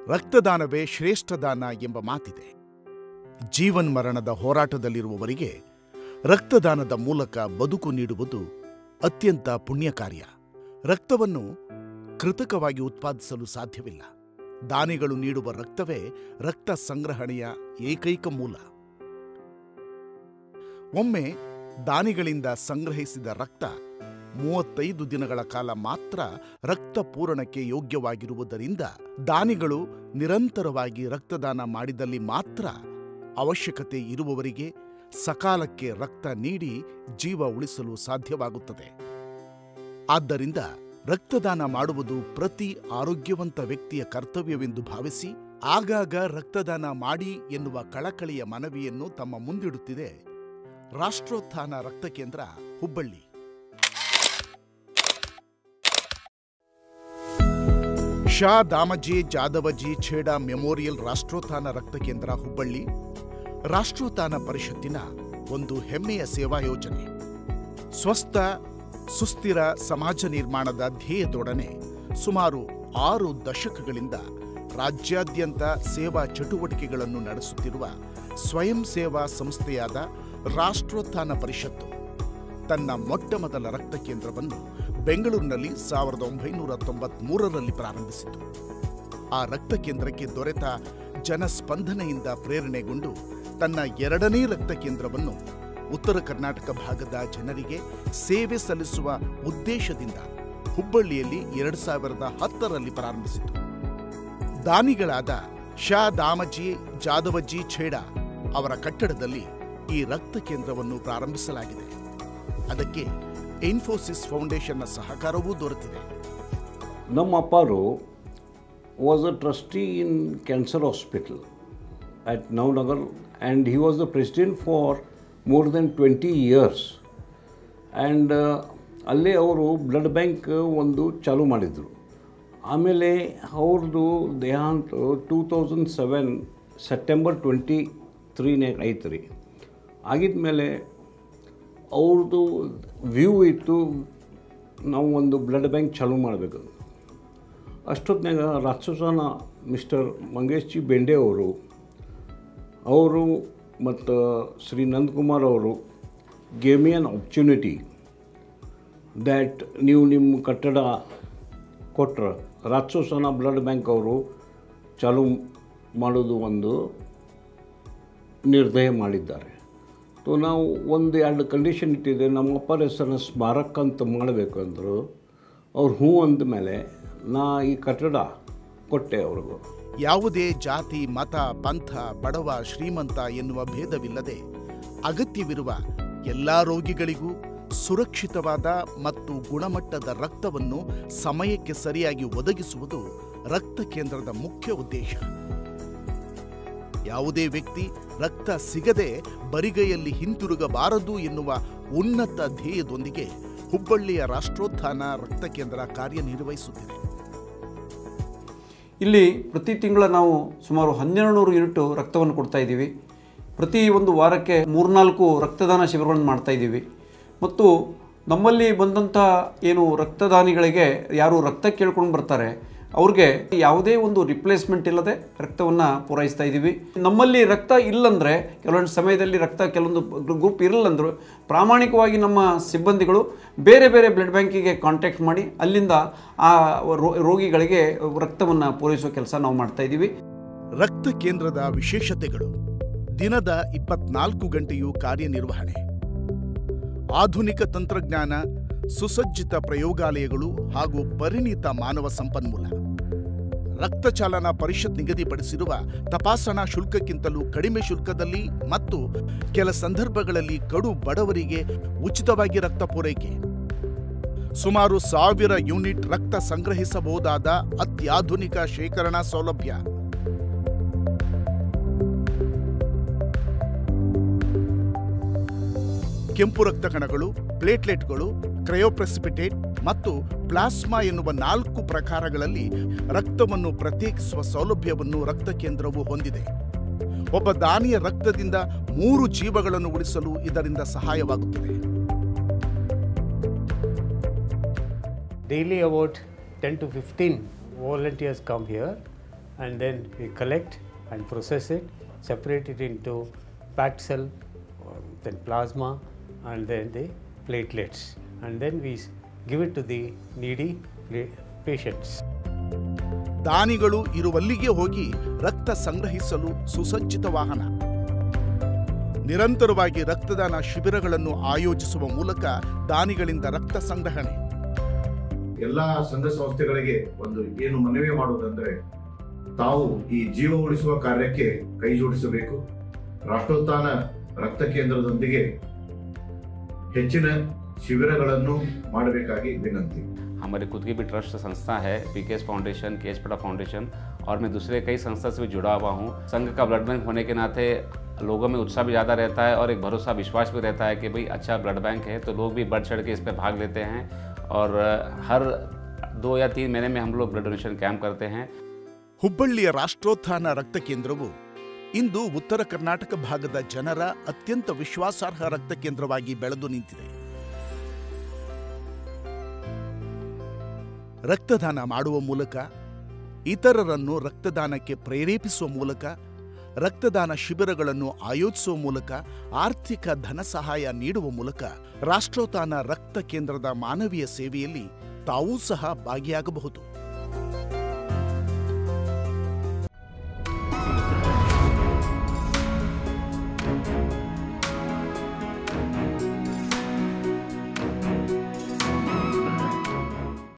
ರಕ್ತದಾನವೇ ಶ್ರೇಷ್ಠ ದಾನ ಎಂಬ ಮಾತಿದೆ. ಜೀವನ್ಮರಣದ ಹೋರಾಟದಲ್ಲಿರುವವರಿಗೆ ರಕ್ತದಾನದ ಮೂಲಕ ಬದುಕು ನೀಡುವುದು ಅತ್ಯಂತ ಪುಣ್ಯ ಕಾರ್ಯ. ರಕ್ತವನ್ನು ಕೃತಕವಾಗಿ ಉತ್ಪಾದಿಸಲು ಸಾಧ್ಯವಿಲ್ಲ. ದಾನಿಗಳು ನೀಡುವ ರಕ್ತವೇ ರಕ್ತ ಸಂಗ್ರಹಣೆಯ ಏಕೈಕ ಮೂಲ. ಒಮ್ಮೆ ದಾನಿಗಳಿಂದ ಸಂಗ್ರಹಿಸಿದ ರಕ್ತ 35 ದಿನಗಳ ಕಾಲ ಮಾತ್ರ ರಕ್ತ ಪೂರಣಕ್ಕೆ ಯೋಗ್ಯವಾಗಿರುವುದರಿಂದ ದಾನಿಗಳು ನಿರಂತರವಾಗಿ ರಕ್ತದಾನ ಮಾಡಿದಲ್ಲಿ ಮಾತ್ರ ಅವಶ್ಯಕತೆ ಇರುವವರಿಗೆ ಸಕಾಲಕ್ಕೆ ರಕ್ತ ನೀಡಿ ಜೀವ ಉಳಿಸಲು ಸಾಧ್ಯವಾಗುತ್ತದೆ. ಆದ್ದರಿಂದ ರಕ್ತದಾನ ಮಾಡುವುದು ಪ್ರತಿ ಆರೋಗ್ಯವಂತ ವ್ಯಕ್ತಿಯ ಕರ್ತವ್ಯವೆಂದು ಭಾವಿಸಿ ಆಗಾಗ ರಕ್ತದಾನ ಮಾಡಿ ಎನ್ನುವ ಕಳಕಳಿಯ ಮನವಿಯನ್ನು ತಮ್ಮ ಮುಂದಿಡುತ್ತಿದೆ ರಾಷ್ಟ್ರೋತ್ಥಾನ ರಕ್ತ ಕೇಂದ್ರ ಹುಬ್ಬಳ್ಳಿ. ಶಾ ದಾಮಜಿ ಜಾದವಜಿ ಛೇಡಾ ಮೆಮೋರಿಯಲ್ ರಾಷ್ಟ್ರೋತ್ಥಾನ ರಕ್ತ ಕೇಂದ್ರ ಹುಬ್ಬಳ್ಳಿ ರಾಷ್ಟ್ರೋತ್ಥಾನ ಪರಿಷತ್ತಿನ ಒಂದು ಹೆಮ್ಮೆಯ ಸೇವಾ ಯೋಜನೆ. ಸ್ವಸ್ಥ ಸುಸ್ಥಿರ ಸಮಾಜ ನಿರ್ಮಾಣದ ಧ್ಯೇಯದೊಡನೆ ಸುಮಾರು 6 ದಶಕಗಳಿಂದ ರಾಜ್ಯಾದ್ಯಂತ ಸೇವಾ ಚಟುವಟಿಕೆಗಳನ್ನು ನಡೆಸುತ್ತಿರುವ ಸ್ವಯಂ ಸೇವಾ ಸಂಸ್ಥೆಯಾದ ರಾಷ್ಟ್ರೋತ್ಥಾನ ಪರಿಷತ್ತು ತನ್ನ ಮೊಟ್ಟಮೊದಲ ರಕ್ತ ಕೇಂದ್ರವನ್ನು ಬೆಂಗಳೂರಿನಲ್ಲಿ 1993ರಲ್ಲಿ ಪ್ರಾರಂಭಿಸಿತು. ಆ ರಕ್ತ ಕೇಂದ್ರಕ್ಕೆ ದೊರೆತ ಜನಸ್ಪಂದನೆಯಿಂದ ಪ್ರೇರಣೆಗೊಂಡು ತನ್ನ 2ನೇ ರಕ್ತ ಕೇಂದ್ರವನ್ನು ಉತ್ತರ ಕರ್ನಾಟಕ ಭಾಗದ ಜನರಿಗೆ ಸೇವೆ ಸಲ್ಲಿಸುವ ಉದ್ದೇಶದಿಂದ ಹುಬ್ಬಳ್ಳಿಯಲ್ಲಿ 2010ರಲ್ಲಿ ಪ್ರಾರಂಭಿಸಿತು. ದಾನಿಗಳಾದ ಶಾ ದಾಮಜಿ ಜಾದವಜಿ ಛೇಡಾ ಅವರ ಕಟ್ಟಡದಲ್ಲಿ ಈ ರಕ್ತ ಕೇಂದ್ರವನ್ನು ಪ್ರಾರಂಭಿಸಲಾಗಿದೆ. ಅದಕ್ಕೆ ಇನ್ಫೋಸಿಸ್ ಫೌಂಡೇಶನ್ನ ಸಹಕಾರವೂ ದೊರೆತಿದೆ. ನಮ್ಮ ಅಪ್ಪಾರು was a trustee in cancer hospital at Navnagar, and he was the president for more than 20 years. And ಅಲ್ಲೇ ಅವರು ಬ್ಲಡ್ ಬ್ಯಾಂಕ್ ಒಂದು ಚಾಲೂ ಮಾಡಿದರು. ಆಮೇಲೆ ಅವ್ರದ್ದು ದೇಹಾಂತ 2007 ಸೆಪ್ಟೆಂಬರ್ 23 ಐತೆ ರೀ. ಆಗಿದ್ಮೇಲೆ ಅವ್ರದ್ದು ವ್ಯೂ ಇತ್ತು, ನಾವು ಒಂದು ಬ್ಲಡ್ ಬ್ಯಾಂಕ್ ಚಾಲೂ ಮಾಡಬೇಕು. ಅಷ್ಟೊತ್ತಿನಾಗ ರಾಕ್ಷಸನ ಮಿಸ್ಟರ್ ಮಂಗೇಶ್ ಜಿ ಬೆಂಡೆ ಅವರು ಮತ್ತು ಶ್ರೀ ನಂದಕುಮಾರ್ ಅವರು gave me an opportunity that ನೀವು ನಿಮ್ಮ ಕಟ್ಟಡ ಕೊಟ್ಟರೆ ರಾಕ್ಷಸನ ಬ್ಲಡ್ ಬ್ಯಾಂಕ್ ಅವರು ಚಾಲೂ ಮಾಡೋದು ಒಂದು ನಿರ್ಣಯ ಮಾಡಿದ್ದಾರೆ. ಸೊ ನಾವು 1-2 ಕಂಡೀಷನ್ ಇಟ್ಟಿದೆ. ನಮ್ಮ ಅಪ್ಪರ ಹೆಸರನ್ನ ಸ್ಮಾರಕ ಅಂತ ಮಾಡಬೇಕಂದ್ರು ಅವ್ರು ಹ್ಞೂ ಅಂದಮೇಲೆ ನಾ ಈ ಕಟ್ಟಡ ಕೊಟ್ಟೆ ಅವ್ರಿಗೂ. ಯಾವುದೇ ಜಾತಿ ಮತ ಪಂಥ ಬಡವ ಶ್ರೀಮಂತ ಎನ್ನುವ ಭೇದವಿಲ್ಲದೆ ಅಗತ್ಯವಿರುವ ಎಲ್ಲ ರೋಗಿಗಳಿಗೂ ಸುರಕ್ಷಿತವಾದ ಮತ್ತು ಗುಣಮಟ್ಟದ ರಕ್ತವನ್ನು ಸಮಯಕ್ಕೆ ಸರಿಯಾಗಿ ಒದಗಿಸುವುದು ರಕ್ತ ಕೇಂದ್ರದ ಮುಖ್ಯ ಉದ್ದೇಶ. ಯಾವುದೇ ವ್ಯಕ್ತಿ ರಕ್ತ ಸಿಗದೆ ಬರಿಗೈಯಲ್ಲಿ ಹಿಂತಿರುಗಬಾರದು ಎನ್ನುವ ಉನ್ನತ ಧ್ಯೇಯದೊಂದಿಗೆ ಹುಬ್ಬಳ್ಳಿಯ ರಾಷ್ಟ್ರೋತ್ಥಾನ ರಕ್ತ ಕೇಂದ್ರ ಕಾರ್ಯನಿರ್ವಹಿಸುತ್ತಿದೆ. ಇಲ್ಲಿ ಪ್ರತಿ ತಿಂಗಳ ನಾವು ಸುಮಾರು 1200 ಯೂನಿಟ್ ರಕ್ತವನ್ನು ಕೊಡ್ತಾ ಇದ್ದೀವಿ. ಪ್ರತಿ ಒಂದು ವಾರಕ್ಕೆ 3-4 ರಕ್ತದಾನ ಶಿಬಿರಗಳನ್ನು ಮಾಡ್ತಾ ಇದ್ದೀವಿ. ಮತ್ತು ನಮ್ಮಲ್ಲಿ ಬಂದಂಥ ಏನು ರಕ್ತದಾನಿಗಳಿಗೆ ಯಾರು ರಕ್ತ ಕೇಳ್ಕೊಂಡು ಬರ್ತಾರೆ ಅವ್ರಿಗೆ ಯಾವುದೇ ಒಂದು ರಿಪ್ಲೇಸ್ಮೆಂಟ್ ಇಲ್ಲದೆ ರಕ್ತವನ್ನು ಪೂರೈಸ್ತಾ ಇದ್ದೀವಿ. ನಮ್ಮಲ್ಲಿ ರಕ್ತ ಇಲ್ಲಂದರೆ ಕೆಲವೊಂದು ಸಮಯದಲ್ಲಿ ರಕ್ತ ಕೆಲವೊಂದು ಗ್ರೂಪ್ ಇರಲ್ಲಂದ್ರು ಪ್ರಾಮಾಣಿಕವಾಗಿ ನಮ್ಮ ಸಿಬ್ಬಂದಿಗಳು ಬೇರೆ ಬೇರೆ ಬ್ಲಡ್ ಬ್ಯಾಂಕಿಗೆ ಕಾಂಟ್ಯಾಕ್ಟ್ ಮಾಡಿ ಅಲ್ಲಿಂದ ಆ ರೋಗಿಗಳಿಗೆ ರಕ್ತವನ್ನು ಪೂರೈಸೋ ಕೆಲಸ ನಾವು ಮಾಡ್ತಾ ಇದ್ದೀವಿ. ರಕ್ತ ಕೇಂದ್ರದ ವಿಶೇಷತೆಗಳು: ದಿನದ 24 ಗಂಟೆಯೂ ಕಾರ್ಯನಿರ್ವಹಣೆ, ಆಧುನಿಕ ತಂತ್ರಜ್ಞಾನ, ಸುಸಜ್ಜಿತ ಪ್ರಯೋಗಾಲಯಗಳು ಹಾಗೂ ಪರಿಣಿತ ಮಾನವ ಸಂಪನ್ಮೂಲ. ರಕ್ತಚಾಲನಾ ಪರಿಷತ್ ನಿಗದಿಪಡಿಸಿರುವ ತಪಾಸಣಾ ಶುಲ್ಕಕ್ಕಿಂತಲೂ ಕಡಿಮೆ ಶುಲ್ಕದಲ್ಲಿ ಮತ್ತು ಕೆಲ ಸಂದರ್ಭಗಳಲ್ಲಿ ಕಡು ಬಡವರಿಗೆ ಉಚಿತವಾಗಿ ರಕ್ತ ಪೂರೈಕೆ. ಸುಮಾರು 1000 ಯೂನಿಟ್ ರಕ್ತ ಸಂಗ್ರಹಿಸಬಹುದಾದ ಅತ್ಯಾಧುನಿಕ ಶೇಖರಣಾ ಸೌಲಭ್ಯ. ಕೆಂಪು ರಕ್ತ ಕಣಗಳು, ಪ್ಲೇಟ್ಲೆಟ್ಗಳು, ಕ್ರಯೋಪ್ರೆಸಿಪಿಟೇಟ್ ಮತ್ತು ಪ್ಲಾಸ್ಮಾ ಎನ್ನುವ 4 ಪ್ರಕಾರಗಳಲ್ಲಿ ರಕ್ತವನ್ನು ಪ್ರತ್ಯೇಕಿಸುವ ಸೌಲಭ್ಯವನ್ನು ರಕ್ತ ಕೇಂದ್ರವು ಹೊಂದಿದೆ. ಒಬ್ಬ ದಾನಿಯ ರಕ್ತದಿಂದ 3 ಜೀವಗಳನ್ನು ಉಳಿಸಲು ಇದರಿಂದ ಸಹಾಯವಾಗುತ್ತದೆ. Daily about 10 to 15 volunteers come here and then we collect and process it, separate it into packed cell, then plasma, and then the platelets, and then we give it to the needy patients. ದಾನಿಗಳು ಇರುವಲ್ಲಿಗೆ ಹೋಗಿ ರಕ್ತ ಸಂಗ್ರಹಿಸಲು ಸುಸಜ್ಜಿತ ವಾಹನ. ನಿರಂತರವಾಗಿ ರಕ್ತದಾನ ಶಿಬಿರಗಳನ್ನು ಆಯೋಜಿಸುವ ಮೂಲಕ ದಾನಿಗಳಿಂದ ರಕ್ತ ಸಂಗ್ರಹಣೆ. ಎಲ್ಲ ಸಂಘ ಸಂಸ್ಥೆಗಳಿಗೆ ಒಂದು ಏನು ಮನವಿ ಮಾಡುವುದಂದ್ರೆ, ತಾವು ಈ ಜೀವ ಉಳಿಸುವ ಕಾರ್ಯಕ್ಕೆ ಕೈ ಜೋಡಿಸಬೇಕು. ರಾಷ್ಟ್ರೋತ್ಥಾನ ರಕ್ತ ಕೇಂದ್ರದೊಂದಿಗೆ ಹೆಚ್ಚಿನ ಶಿಬಿರಗಳನ್ನು ಮಾಡಬೇಕಾಗಿ ವಿನಂತಿ. हमारी खुद की भी ट्रस्ट संस्था है, पीकेएस फाउंडेशन, केएचपड़ा फाउंडेशन, और मैं दूसरे कई संस्था से भी जुड़ा हुआ हूँ. संघ का ब्लड बैंक होने के नाते लोगों में उत्साह भी ज़्यादा रहता है और एक भरोसा विश्वास भी रहता है कि भाई अच्छा ब्लड बैंक है, तो लोग भी बढ़ चढ़ के इस पर भाग लेते हैं. और हर 2 या 3 महीने में हम लोग ब्लड डोनेशन कैंप करते हैं. ಹುಬ್ಬಳ್ಳಿಯ ರಾಷ್ಟ್ರೋತ್ಥಾನ ರಕ್ತ ಕೇಂದ್ರವು ಇಂದು ಉತ್ತರ ಕರ್ನಾಟಕ ಭಾಗದ ಜನರ ಅತ್ಯಂತ ವಿಶ್ವಾಸಾರ್ಹ ರಕ್ತ ಕೇಂದ್ರವಾಗಿ ಬೆಳೆದು ನಿಂತಿದೆ. ರಕ್ತದಾನ ಮಾಡುವ ಮೂಲಕ, ಇತರರನ್ನು ರಕ್ತದಾನಕ್ಕೆ ಪ್ರೇರೇಪಿಸುವ ಮೂಲಕ, ರಕ್ತದಾನ ಶಿಬಿರಗಳನ್ನು ಆಯೋಜಿಸುವ ಮೂಲಕ, ಆರ್ಥಿಕ ಧನ ಸಹಾಯ ನೀಡುವ ಮೂಲಕ ರಾಷ್ಟ್ರೋತ್ಥಾನ ರಕ್ತ ಕೇಂದ್ರದ ಮಾನವೀಯ ಸೇವೆಯಲ್ಲಿ ತಾವೂ ಸಹ ಭಾಗಿಯಾಗಬಹುದು.